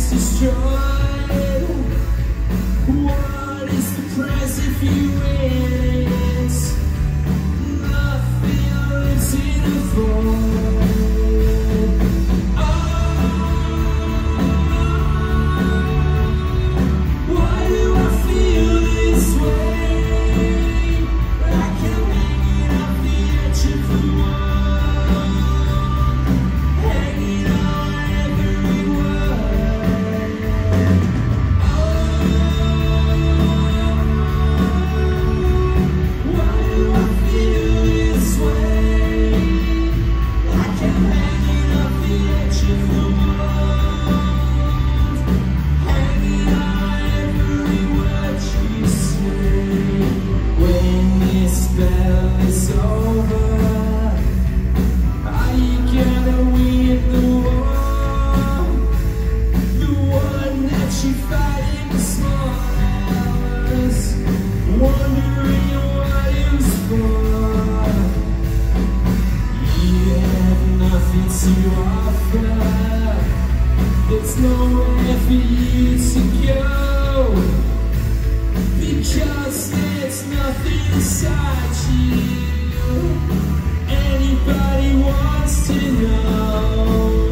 destroyed. What is the price if you win? Nothing lives in a void. Why do I feel this way? Like I'm hanging off the edge of the world, hanging on every word. Why do I feel this way? Like I'm hanging off the edge of the world, hanging on every word you say. When this spell is over, are you gonna win the war? The one that you fight in the small hours, wondering what it was for. You have nothing to offer. There's nowhere for you to go, because there's nothing inside you anybody wants to know.